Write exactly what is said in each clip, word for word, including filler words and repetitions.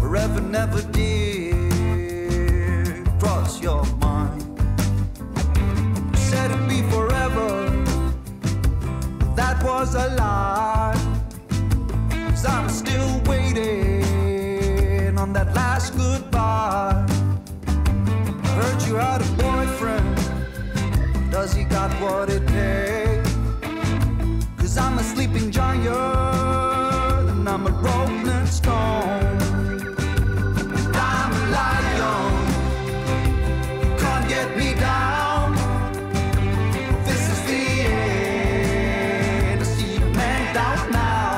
forever never did cross your mind. You said it'd be forever, that was a lie. 'Cause I'm still waiting on that last goodbye. I heard you had a boyfriend, does he got what it takes? 'Cause I'm a sleeping giant and I'm a rolling stone. I'm a lion, can't get me down. This is the end, I see you man down now.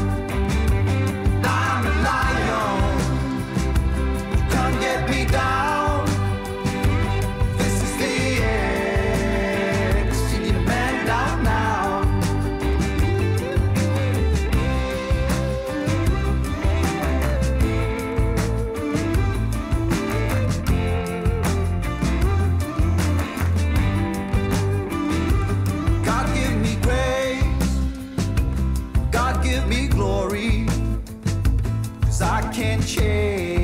I'm a lion, can't get me down. This is the end, I see you man down now. Can't change